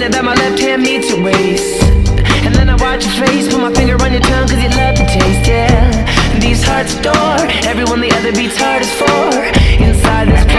minute that my left hand meets your waist. And then I watch your face, put my finger on your tongue cause you love the taste, yeah. These hearts adore everyone the other beats hardest for. Inside this